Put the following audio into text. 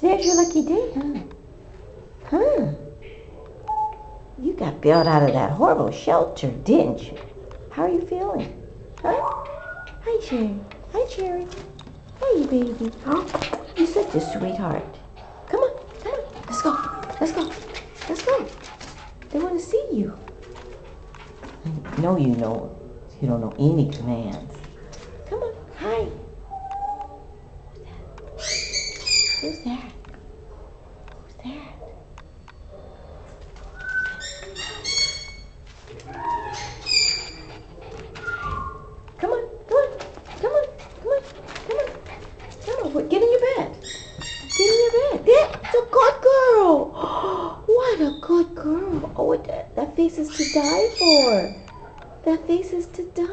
There's your lucky day, huh? Huh? You got bailed out of that horrible shelter, didn't you? How are you feeling? Huh? Hi, Cherry. Hi, Cherry. Hey, baby. Oh, you're such a sweetheart. Come on, come on. Let's go. Let's go. Let's go. They want to see you. No, you don't know any commands. Come on. Hi. Who's that? Who's that? Come on, come on, come on, come on, come on, come on. Get in your bed. Get in your bed. That's a good girl. What a good girl. Oh, that face is to die for. That face is to die